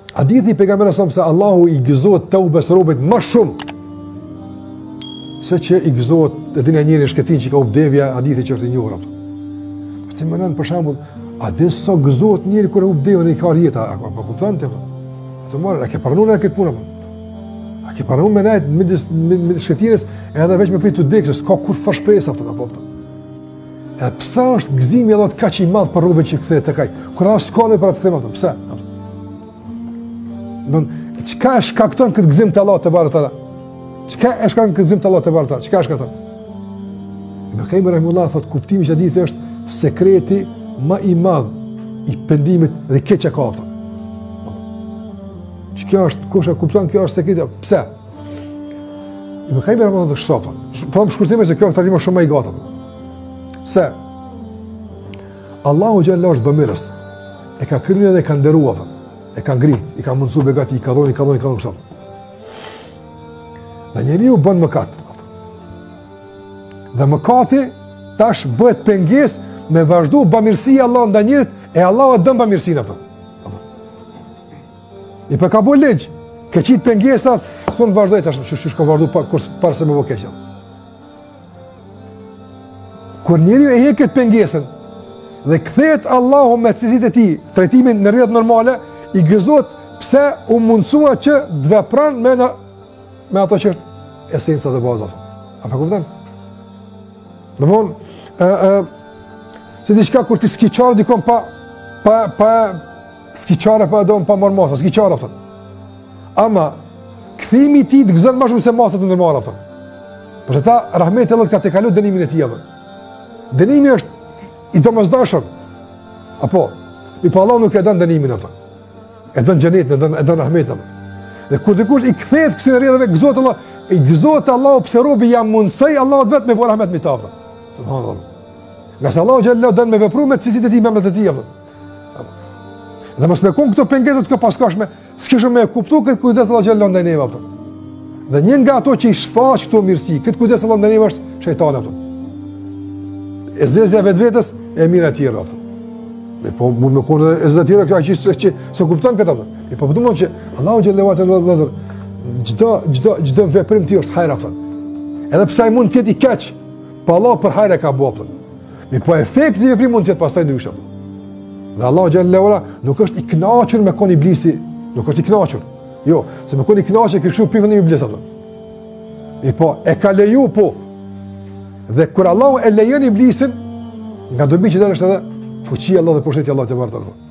Hadithi pejgamberit sa se Allahu I gëzohet tawbes robët më shumë se që I gëzohet edhe një njeri shkëtin që ka ubdevja, hadithi që është I njohur ato. Ti më nën për shembull, a din sa gëzohet njeri kur ubdevën I ka rjeta, apo kupton ti? Të morë, a ke pranuar këtë punë apo? A ke pranuar me najt me shkëtirës edhe veç me prit të dekë, s'ka kur fa shpresë ato apo. E pse është gëzimi Allah kaq I madh për robën që kthehet tek ai? Kur as s'ka më për të thënë ato, pse? Don, çka e shkakton këtë gëzim të Allah te barata? Çka e shkakton këtë gëzim të Allah te barata? Çka e shkakton? Ibn Qayyim rahimullah thot kuptimi I hadithit është sekreti më I madh I pendimit dhe keqja ka ato. Kjo është kush e kupton kjo është sekreti. Pse? Ibn Qayyim rahimullah thotë kështu. Po më shkurtimisht se kjo është tani më shumë më I gata. Se Allahu xhallahu është bamirës. E ka kryer dhe e ka nderuar. E ka ngrit, I ka mundsuar begati, I ka dhënë kështu. Dhe njeriu bën mëkat. Dhe mëkati tash bëhet pengesë me vazhdu bamirësia Allah ndaj njerit e Allah e dëm bamirësinë atë. I pa ka bo ligj, ke qitë pengesat, s'unë vazhdoj tash, që ka vazhdu parë se me bo keqja. Kur njeriu e heket pengesën dhe kthehet Allahu me cilësitë e tij, trajtimin në rrjet normale, I gëzohet pse u mundsua që të vepron me ato që është esenca dhe baza. Apo kupton? Domthon, se diçka kur ti skiçar dikon pa skiçara pa dom pa marr skiçara ato. Ama kthimi I tij të gëzon më shumë se masat e ndërmarra ato. Por ata rahmeti Allah ka të kalu dënimin e tij apo. Dënimi është I domosdoshëm. Apo, I pa Allah nuk e dën dënimin ato. E dën xhenetin, e dën rahmetin. Dhe kur dikush I kthehet kësaj rrjedhave gëzohet Allah, I gëzohet Allah pse robi jam mundsoj Allah vetë me bën rahmet me ta. Subhanallahu. Nga Allahu xhallahu dën me vepru me cilësitë e tij me të tij. Dhe mos me kon këto pengesat këto paskashme, s'kishëm me kuptu këtë kujdes Allah xhallahu ndaj neve ato. Dhe një nga ato që I shfaq këto mirësi, këtë kujdes Allah ndaj neve është shejtani ato. E zezja vetvetes e mira të tjera ato. Po mund të konë e zezja të tjera që s'e kupton këtë ato. Po domthon që Allahu xhallahu te çdo veprim ti është hajër ato. Edhe pse ai mund të jetë I keq, po Allah për hajër e ka bëu. Po efekti I veprimit mund të jetë pastaj ndryshe. Dhe Allahu xhallahu nuk është I kënaqur me kon iblisi, nuk është I kënaqur. Jo, se me kon I kënaqur që kështu pivën iblis ato. Po e ka leju po. Dhe kur Allahu e lejon iblisin, nga dobi që dalë është edhe fuqia Allah dhe pushteti Allah te barta.